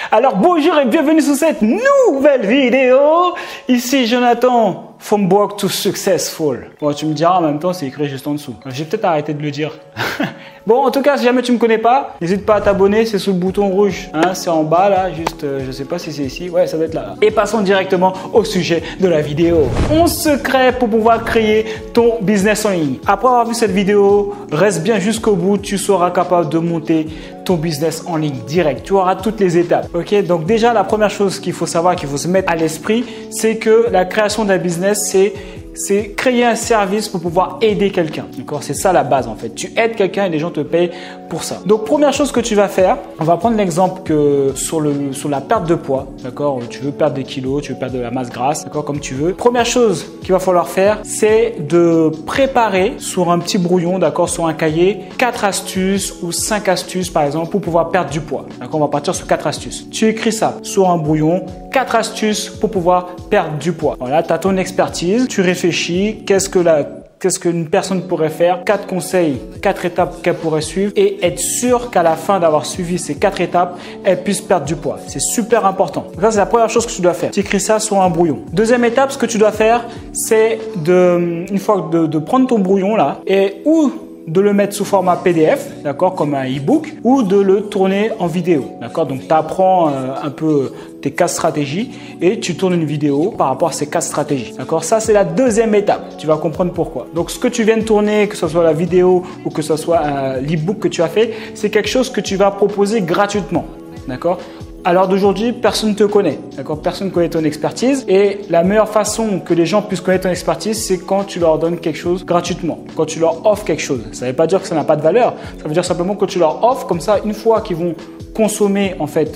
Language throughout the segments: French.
Alors bonjour et bienvenue sur cette nouvelle vidéo. Ici Jonathan, from broke to successful. Bon, tu me diras en même temps, c'est écrit juste en dessous. J'ai peut-être arrêté de le dire. Bon, en tout cas, si jamais tu me connais pas, n'hésite pas à t'abonner, c'est sous le bouton rouge. Hein, c'est en bas là, juste, je sais pas si c'est ici. Ouais, ça doit être là. Et passons directement au sujet de la vidéo. 11 secrets pour pouvoir créer ton business en ligne. Après avoir vu cette vidéo, reste bien jusqu'au bout, tu seras capable de monter ton business en ligne direct. Tu auras toutes les étapes. Ok, donc déjà, la première chose qu'il faut savoir, qu'il faut se mettre à l'esprit, c'est que la création d'un business, c'est créer un service pour pouvoir aider quelqu'un. D'accord, c'est ça la base en fait. Tu aides quelqu'un et les gens te payent pour ça. Donc première chose que tu vas faire, on va prendre l'exemple que sur la perte de poids. D'accord, tu veux perdre des kilos, tu veux perdre de la masse grasse, d'accord, comme tu veux. Première chose qu'il va falloir faire, c'est de préparer sur un petit brouillon, d'accord, sur un cahier, 4 astuces ou 5 astuces par exemple pour pouvoir perdre du poids. D'accord, on va partir sur 4 astuces. Tu écris ça sur un brouillon, 4 astuces pour pouvoir perdre du poids. Voilà, tu as ton expertise, tu réfléchis, qu'est-ce qu'une personne pourrait faire, 4 conseils, 4 étapes qu'elle pourrait suivre et être sûr qu'à la fin d'avoir suivi ces 4 étapes, elle puisse perdre du poids. C'est super important. Donc ça, c'est la première chose que tu dois faire. Tu écris ça sur un brouillon. Deuxième étape, ce que tu dois faire, c'est une fois de prendre ton brouillon là et de le mettre sous format PDF, d'accord, comme un e-book, ou de le tourner en vidéo, d'accord. Donc, tu apprends un peu tes 4 stratégies et tu tournes une vidéo par rapport à ces 4 stratégies, d'accord. Ça, c'est la deuxième étape. Tu vas comprendre pourquoi. Donc, ce que tu viens de tourner, que ce soit la vidéo ou que ce soit l'e-book que tu as fait, c'est quelque chose que tu vas proposer gratuitement, d'accord. À l'heure d'aujourd'hui, personne ne te connaît, d'accord? Personne ne connaît ton expertise et la meilleure façon que les gens puissent connaître ton expertise, c'est quand tu leur donnes quelque chose gratuitement, quand tu leur offres quelque chose. Ça ne veut pas dire que ça n'a pas de valeur, ça veut dire simplement que tu leur offres comme ça, une fois qu'ils vont consommer en fait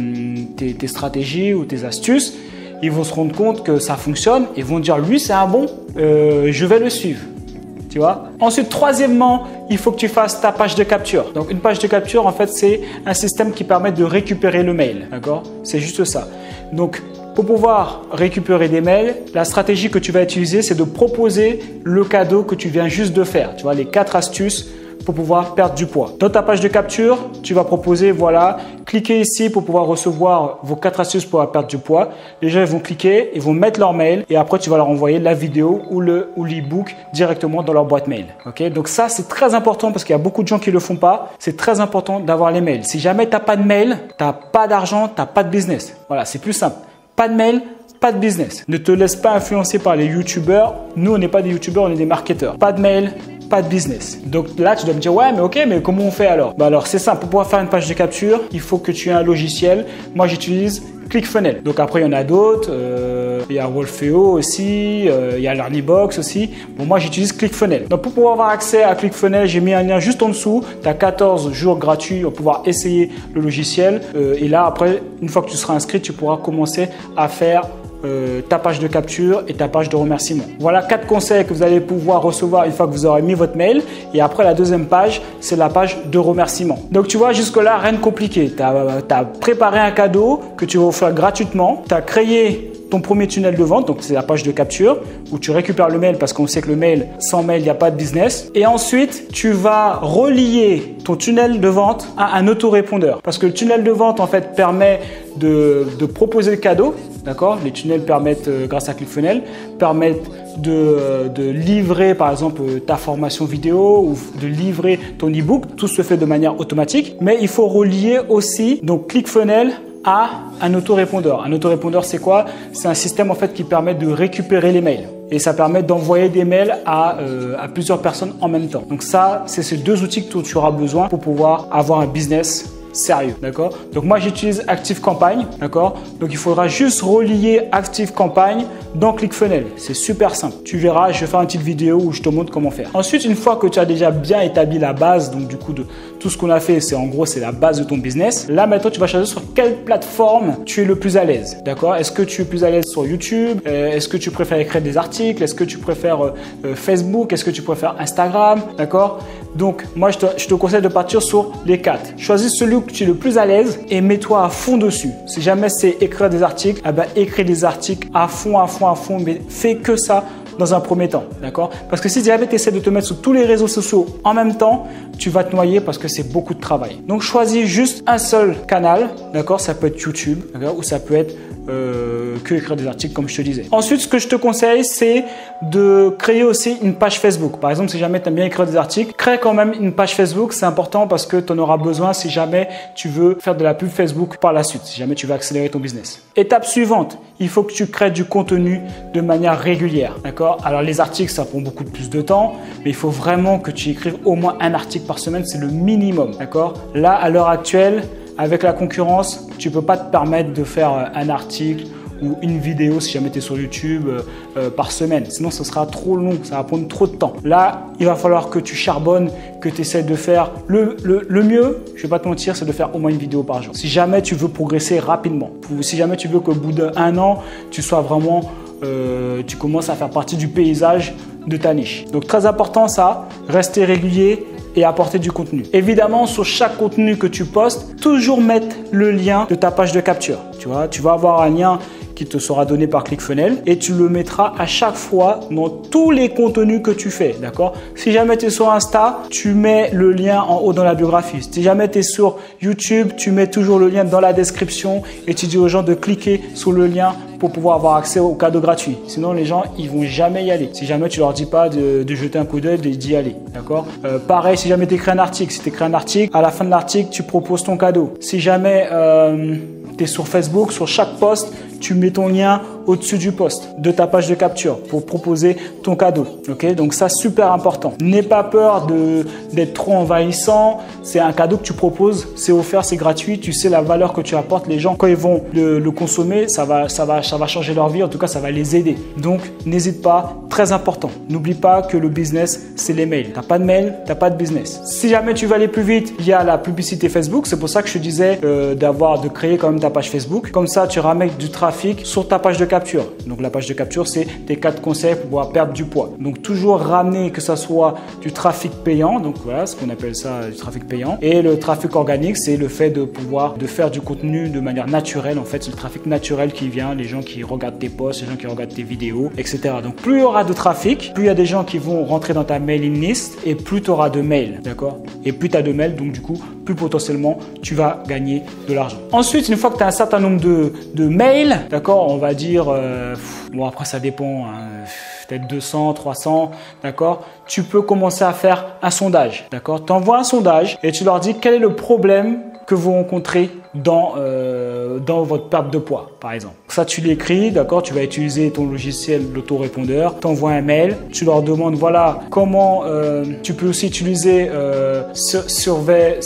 tes stratégies ou tes astuces, ils vont se rendre compte que ça fonctionne et vont dire lui c'est un bon, je vais le suivre. Tu vois? Ensuite, troisièmement, il faut que tu fasses ta page de capture. Donc, une page de capture, en fait, c'est un système qui permet de récupérer le mail. D'accord? C'est juste ça. Donc, pour pouvoir récupérer des mails, la stratégie que tu vas utiliser, c'est de proposer le cadeau que tu viens juste de faire. Tu vois, les 4 astuces pour pouvoir perdre du poids. Dans ta page de capture, tu vas proposer, voilà, cliquez ici pour pouvoir recevoir vos 4 astuces pour perdre du poids. Les gens ils vont cliquer, ils vont mettre leur mail et après tu vas leur envoyer la vidéo ou l'e-book directement dans leur boîte mail. Ok, donc ça c'est très important parce qu'il y a beaucoup de gens qui le font pas. C'est très important d'avoir les mails. Si jamais tu n'as pas de mail, tu n'as pas d'argent, tu n'as pas de business. Voilà, c'est plus simple. Pas de mail, pas de business. Ne te laisse pas influencer par les youtubeurs. Nous, on n'est pas des youtubeurs, on est des marketeurs. Pas de mail, pas de business. Donc là, tu dois me dire, ouais, mais ok, mais comment on fait alors? Bah alors, c'est simple. Pour pouvoir faire une page de capture, il faut que tu aies un logiciel. Moi, j'utilise ClickFunnels. Donc après, il y en a d'autres. Il y a Wolfeo aussi. Il y a LearnyBox aussi. Bon, moi, j'utilise ClickFunnels. Donc pour pouvoir avoir accès à ClickFunnels, j'ai mis un lien juste en dessous. Tu as 14 jours gratuits pour pouvoir essayer le logiciel. Et là, après, une fois que tu seras inscrit, tu pourras commencer à faire ta page de capture et ta page de remerciement. Voilà 4 conseils que vous allez pouvoir recevoir une fois que vous aurez mis votre mail. Et après, la deuxième page, c'est la page de remerciement. Donc, tu vois, jusque-là, rien de compliqué. Tu as préparé un cadeau que tu vas offrir gratuitement. Tu as créé ton premier tunnel de vente, donc c'est la page de capture où tu récupères le mail parce qu'on sait que le mail, sans mail, il n'y a pas de business. Et ensuite, tu vas relier ton tunnel de vente à un autorépondeur parce que le tunnel de vente, en fait, permet de proposer le cadeau. D'accord? Les tunnels permettent, grâce à ClickFunnels, permettent de livrer par exemple ta formation vidéo ou de livrer ton e-book. Tout se fait de manière automatique, mais il faut relier aussi donc ClickFunnels à un autorépondeur. Un autorépondeur, c'est quoi? C'est un système en fait qui permet de récupérer les mails. Et ça permet d'envoyer des mails à plusieurs personnes en même temps. Donc ça, c'est ces 2 outils que tu auras besoin pour pouvoir avoir un business sérieux, d'accord? Donc moi j'utilise ActiveCampagne, d'accord? Donc il faudra juste relier ActiveCampagne dans ClickFunnels. C'est super simple. Tu verras, je vais faire une petite vidéo où je te montre comment faire. Ensuite, une fois que tu as déjà bien établi la base, donc du coup de tout ce qu'on a fait, c'est en gros c'est la base de ton business. Là maintenant, tu vas choisir sur quelle plateforme tu es le plus à l'aise, d'accord? Est-ce que tu es plus à l'aise sur YouTube? Est-ce que tu préfères écrire des articles? Est-ce que tu préfères Facebook? Est-ce que tu préfères Instagram? D'accord? Donc moi je te conseille de partir sur les 4. Choisis celui où tu es le plus à l'aise et mets-toi à fond dessus. Si jamais c'est écrire des articles, eh ben, écris des articles à fond, mais fais que ça dans un premier temps, d'accord? Parce que si jamais tu essaies de te mettre sur tous les réseaux sociaux en même temps, tu vas te noyer parce que c'est beaucoup de travail. Donc, choisis juste un seul canal, d'accord? Ça peut être YouTube, d'accord? Ou ça peut être que écrire des articles comme je te disais. Ensuite, ce que je te conseille, c'est de créer aussi une page Facebook. Par exemple, si jamais tu aimes bien écrire des articles, crée quand même une page Facebook. C'est important parce que tu en auras besoin si jamais tu veux faire de la pub Facebook par la suite, si jamais tu veux accélérer ton business. Étape suivante, il faut que tu crées du contenu de manière régulière. D'accord? Alors, les articles, ça prend beaucoup plus de temps, mais il faut vraiment que tu écrives au moins un article par semaine. C'est le minimum. D'accord? Là, à l'heure actuelle, avec la concurrence, tu ne peux pas te permettre de faire un article ou une vidéo si jamais tu es sur YouTube par semaine. Sinon, ce sera trop long, ça va prendre trop de temps. Là, il va falloir que tu charbonnes, que tu essaies de faire le mieux, je ne vais pas te mentir, c'est de faire au moins une vidéo par jour. Si jamais tu veux progresser rapidement, si jamais tu veux qu'au bout d'1 an, tu sois vraiment, tu commences à faire partie du paysage de ta niche. Donc, très important ça, rester régulier et apporter du contenu. Évidemment, sur chaque contenu que tu postes, toujours mettre le lien de ta page de capture. Tu vois, tu vas avoir un lien qui te sera donné par ClickFunnels et tu le mettras à chaque fois dans tous les contenus que tu fais, d'accord? Si jamais tu es sur Insta, tu mets le lien en haut dans la biographie. Si jamais tu es sur YouTube, tu mets toujours le lien dans la description et tu dis aux gens de cliquer sur le lien pour pouvoir avoir accès aux cadeaux gratuits. Sinon, les gens, ils vont jamais y aller. Si jamais tu leur dis pas de jeter un coup d'œil, d'y aller, d'accord? Pareil, si jamais tu écris un article, si tu écris un article, à la fin de l'article, tu proposes ton cadeau. Si jamais tu es sur Facebook, sur chaque post, tu mets ton lien au-dessus du post de ta page de capture pour proposer ton cadeau. Ok, donc ça, super important. N'aie pas peur d'être trop envahissant. C'est un cadeau que tu proposes, c'est offert, c'est gratuit. Tu sais la valeur que tu apportes. Les gens, quand ils vont le consommer, ça va changer leur vie. En tout cas, ça va les aider. Donc, n'hésite pas. Très important. N'oublie pas que le business, c'est les mails. T'as pas de mail, t'as pas de business. Si jamais tu veux aller plus vite, il y a la publicité Facebook. C'est pour ça que je te disais de créer quand même ta page Facebook. Comme ça, tu ramènes du trafic sur ta page de capture. Donc la page de capture, c'est tes 4 conseils pour pouvoir perdre du poids. Donc toujours ramener que ça soit du trafic payant, donc voilà ce qu'on appelle ça du trafic payant. Et le trafic organique, c'est le fait de faire du contenu de manière naturelle. En fait, c'est le trafic naturel qui vient, les gens qui regardent tes posts, les gens qui regardent tes vidéos, etc. Donc plus il y aura de trafic, plus il y a des gens qui vont rentrer dans ta mailing list et plus tu auras de mails, d'accord? Et plus tu as de mails, donc du coup, plus potentiellement tu vas gagner de l'argent. Ensuite, une fois que tu as un certain nombre de mails, d'accord, on va dire, bon après ça dépend, hein, peut-être 200, 300, d'accord, tu peux commencer à faire un sondage, d'accord. Tu envoies un sondage et tu leur dis quel est le problème que vous rencontrez dans votre perte de poids, par exemple. Ça, tu l'écris, d'accord, tu vas utiliser ton logiciel d'autorépondeur, tu envoies un mail, tu leur demandes, voilà, comment tu peux aussi utiliser survey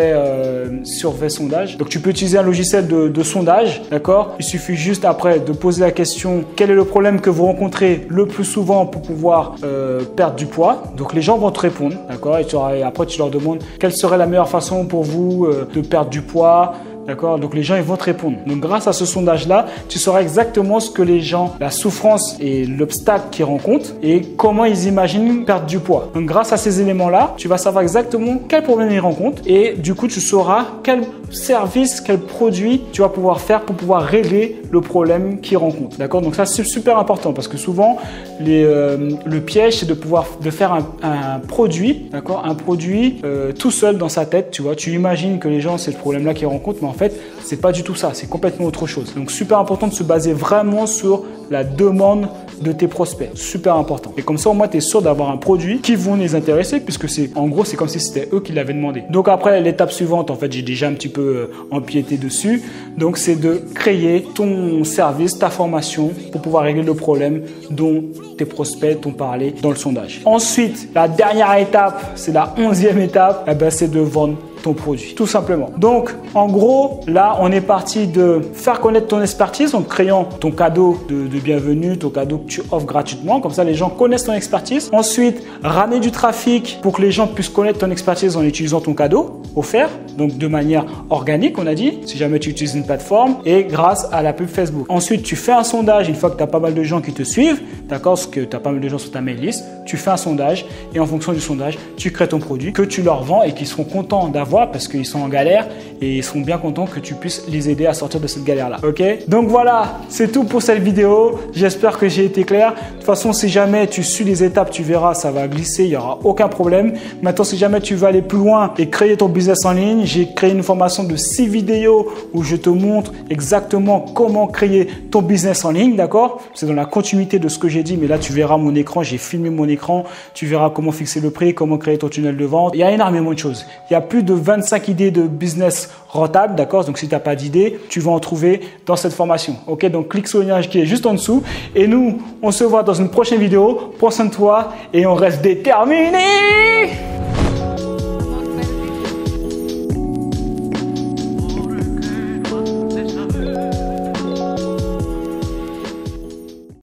sondage. Donc, tu peux utiliser un logiciel de sondage, d'accord. Il suffit juste après de poser la question, quel est le problème que vous rencontrez le plus souvent pour pouvoir perdre du poids. Donc, les gens vont te répondre, d'accord, et après, tu leur demandes quelle serait la meilleure façon pour vous de perdre du poids. D'accord? Donc les gens ils vont te répondre. Donc grâce à ce sondage-là, tu sauras exactement ce que les gens, la souffrance et l'obstacle qu'ils rencontrent et comment ils imaginent perdre du poids. Donc grâce à ces éléments-là, tu vas savoir exactement quel problème ils rencontrent et du coup tu sauras quel service, quel produit tu vas pouvoir faire pour pouvoir régler le problème qu'ils rencontrent. D'accord? Donc ça c'est super important parce que souvent le piège c'est de faire un produit, d'accord? Un produit tout seul dans sa tête, tu vois. Tu imagines que les gens c'est le problème-là qu'ils rencontrent, mais en fait, c'est pas du tout ça, c'est complètement autre chose. Donc, super important de se baser vraiment sur la demande de tes prospects. Super important. Et comme ça, au moins, tu es sûr d'avoir un produit qui vont les intéresser puisque en gros, c'est comme si c'était eux qui l'avaient demandé. Donc, après, l'étape suivante, en fait, j'ai déjà un petit peu empiété dessus. Donc, c'est de créer ton service, ta formation pour pouvoir régler le problème dont tes prospects t'ont parlé dans le sondage. Ensuite, la dernière étape, c'est la 11e étape, eh ben, c'est de vendre ton produit, tout simplement. Donc, en gros, là, on est parti de faire connaître ton expertise en créant ton cadeau de bienvenue, ton cadeau que tu offres gratuitement. Comme ça, les gens connaissent ton expertise. Ensuite, ramener du trafic pour que les gens puissent connaître ton expertise en utilisant ton cadeau offert, donc de manière organique, on a dit, si jamais tu utilises une plateforme et grâce à la pub Facebook. Ensuite, tu fais un sondage une fois que tu as pas mal de gens qui te suivent, d'accord, parce que tu as pas mal de gens sur ta mail list, tu fais un sondage et en fonction du sondage, tu crées ton produit que tu leur vends et qui seront contents d'avoir voir parce qu'ils sont en galère et ils seront bien contents que tu puisses les aider à sortir de cette galère-là. Ok? Donc voilà, c'est tout pour cette vidéo. J'espère que j'ai été clair. De toute façon, si jamais tu suis les étapes, tu verras, ça va glisser, il n'y aura aucun problème. Maintenant, si jamais tu veux aller plus loin et créer ton business en ligne, j'ai créé une formation de 6 vidéos où je te montre exactement comment créer ton business en ligne, d'accord? C'est dans la continuité de ce que j'ai dit, mais là, tu verras mon écran, j'ai filmé mon écran, tu verras comment fixer le prix, comment créer ton tunnel de vente. Il y a énormément de choses. Il y a plus de 25 idées de business rentable, d'accord? Donc, si tu n'as pas d'idée, tu vas en trouver dans cette formation. Ok? Donc, clique sur le lien qui est juste en dessous. Et nous, on se voit dans une prochaine vidéo. Prends soin de toi et on reste déterminés!